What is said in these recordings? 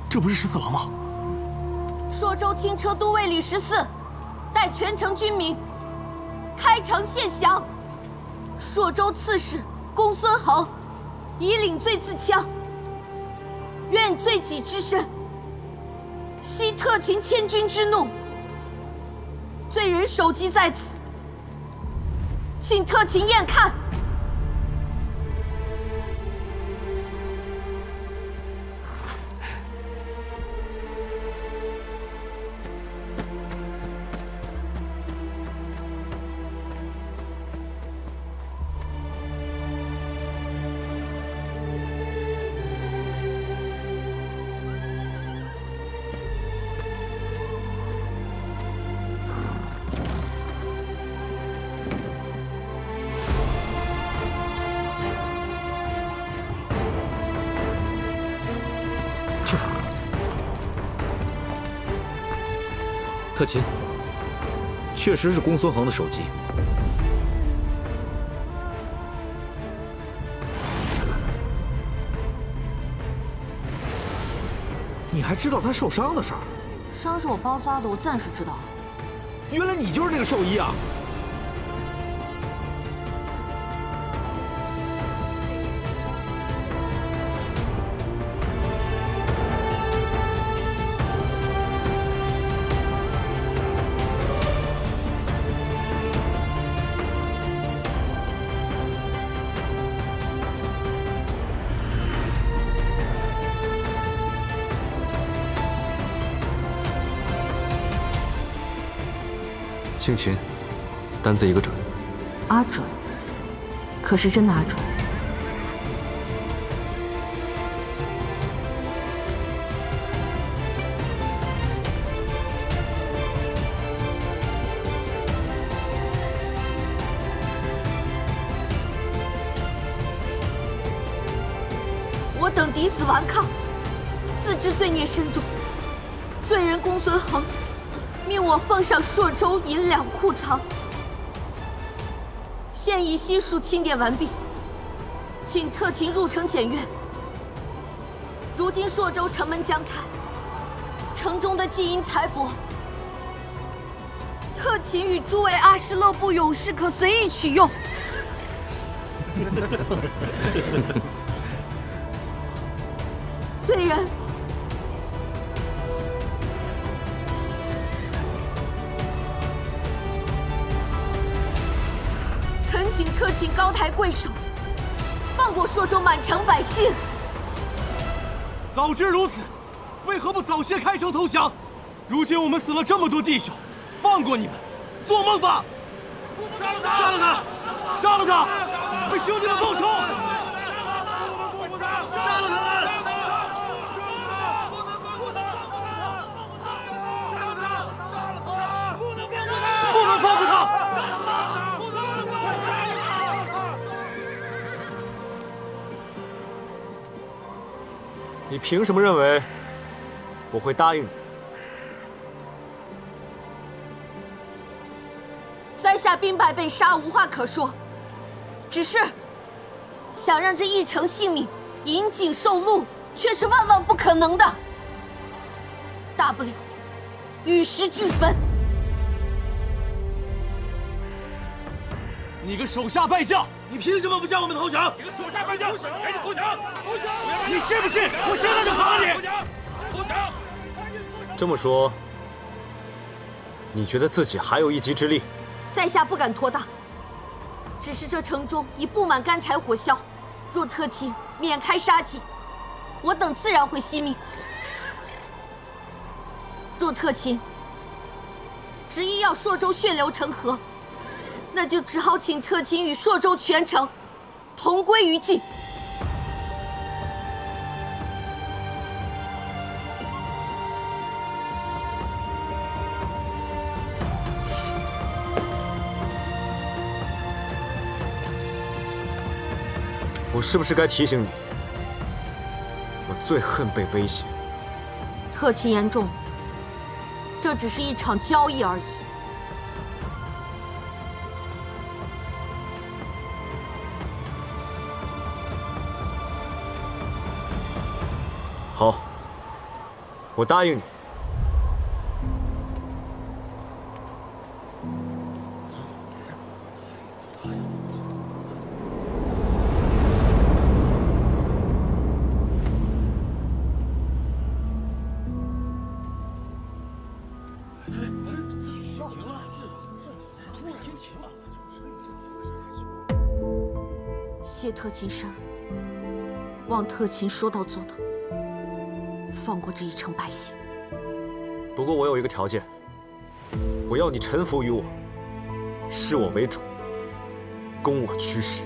这不是十四郎吗？ 朔州轻车都尉李14带全城军民开城献降。朔州刺史公孙恒以领罪自枪，愿罪己之身，息特勤千军之怒。罪人首级在此，请特勤验看。 特勤，确实是公孙恒的首级。 你还知道他受伤的事儿？ 伤是我包扎的，我自然是知道。 原来你就是那个兽医啊！ 姓秦，单字一个准。 阿准，可是真的阿准？我等抵死顽抗，自知罪孽深重，罪人公孙恒。 命我奉上朔州银两库藏，现已悉数清点完毕，请特勤入城检阅。如今朔州城门将开，城中的金银财帛，特勤与诸位阿什勒部勇士可随意取用。罪人。 请特勤高抬贵手，放过朔州满城百姓。 早知如此，为何不早些开城投降？如今我们死了这么多弟兄，放过你们，做梦吧！杀了他！杀了他！杀了他！为兄弟们报仇！杀了他们！ 不能放过他！ 你凭什么认为我会答应你？ 在下兵败被杀，无话可说，只是想让这一城性命引颈受戮，却是万万不可能的。大不了玉石俱焚。 你个手下败将，你凭什么不向我们投降？ 你个手下败将，赶紧投降！投降！ 你信不信我现在就打你？ 投降！ 这么说，你觉得自己还有一击之力？ 在下不敢托大，只是这城中已布满干柴火箫，若特勤免开杀机，我等自然会惜命；若特勤执意要朔州血流成河，那就只好请特勤与朔州全城同归于尽。 我是不是该提醒你，我最恨被威胁？ 特勤言重，这只是一场交易而已。 好， 我答应你。 谢特勤生，望特勤说到做到，放过这一城百姓。 不过我有一个条件，我要你臣服于我，视我为主，供我驱使。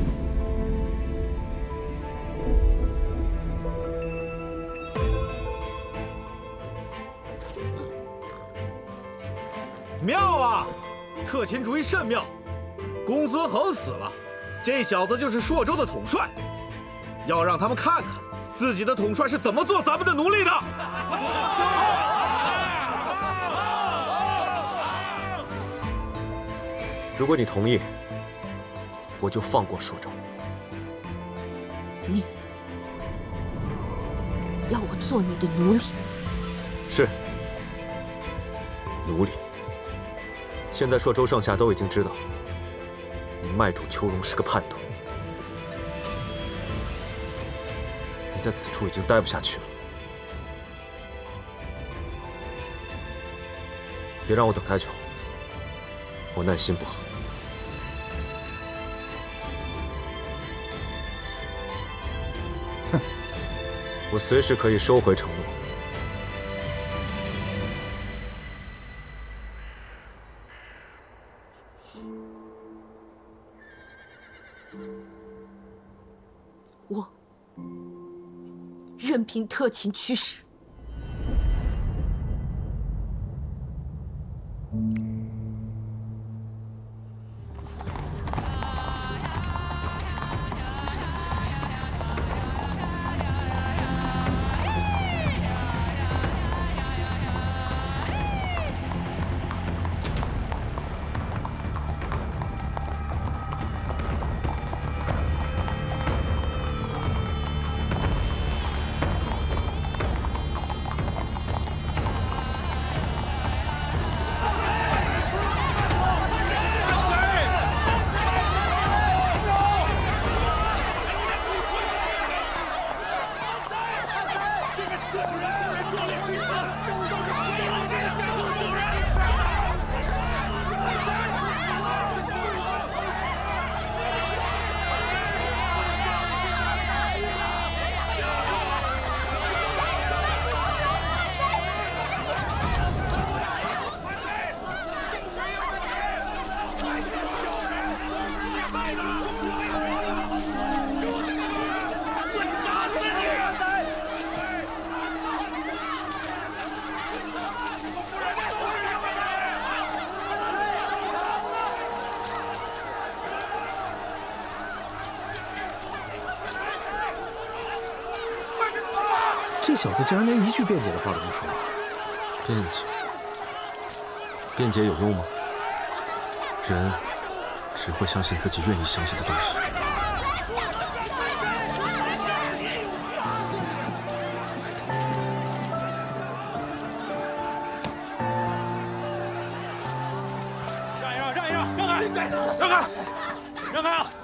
妙啊，特勤主意甚妙。公孙恒死了，这小子就是朔州的统帅，要让他们看看自己的统帅是怎么做咱们的奴隶的。 如果你同意，我就放过朔州。 你要我做你的奴隶？ 是，奴隶。现在朔州上下都已经知道，你卖主邱荣是个叛徒。你在此处已经待不下去了，别让我等太久，我耐心不好。哼，我随时可以收回承诺。 我任凭特勤驱使。 这小子竟然连一句辩解的话都不说。 辩解？辩解有用吗？人只会相信自己愿意相信的东西。 让一让，让一让，让开，让开，让开啊！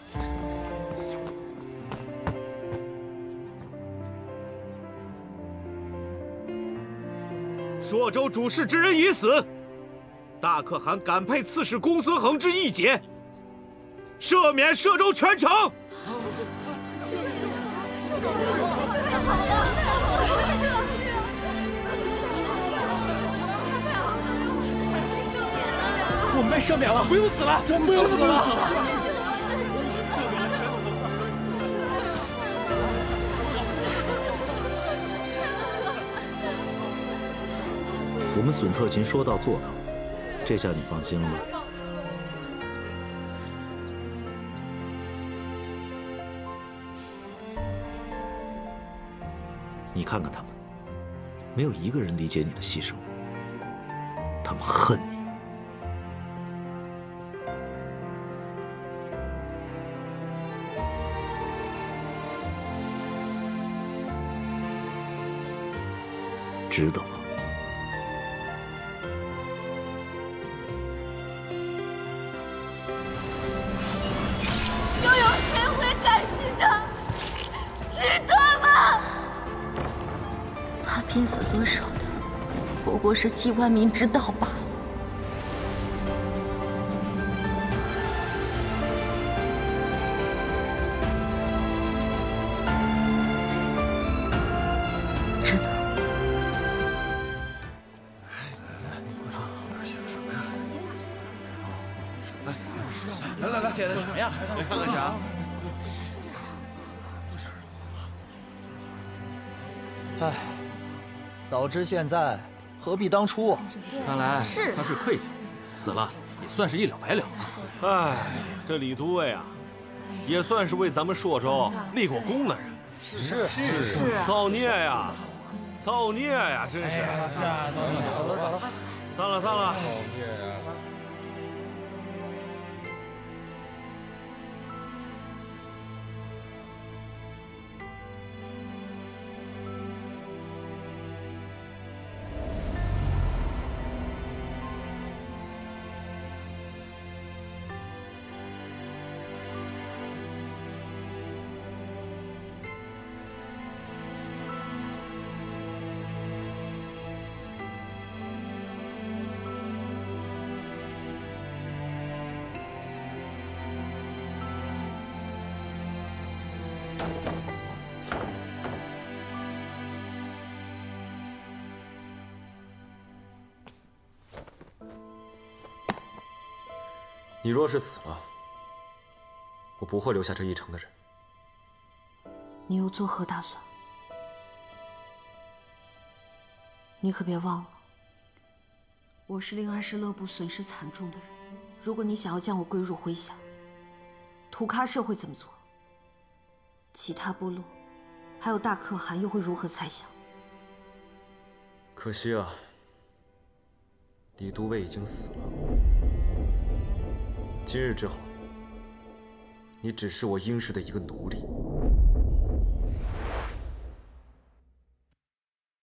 朔州主事之人已死，大可汗感佩刺史公孙恒之义节，赦免朔州全城。 我们被赦免了，不用死了，真不用死了。 我们损特勤说到做到，这下你放心了吗？你看看他们，没有一个人理解你的牺牲，他们恨你。 值得吗？ 又有谁会甘心的？值得吗？他拼死所守的，不过是几万民之道罢了。 写的什么呀？看看啥？ 唉，早知现在，何必当初啊！ 看来是他是愧疚，死了也算是一了百了。 哎，这李都尉啊，也算是为咱们朔州立过功的人。 是， 造孽呀，造孽呀，真是！ 是啊，走了。 散了。 你若是死了，我不会留下这一城的人。 你又作何打算？你可别忘了，我是令安氏勒部损失惨重的人。如果你想要将我归入麾下，土喀社会怎么做？其他部落，还有大可汗又会如何猜想？ 可惜啊，李都尉已经死了。今日之后，你只是我殷氏的一个奴隶。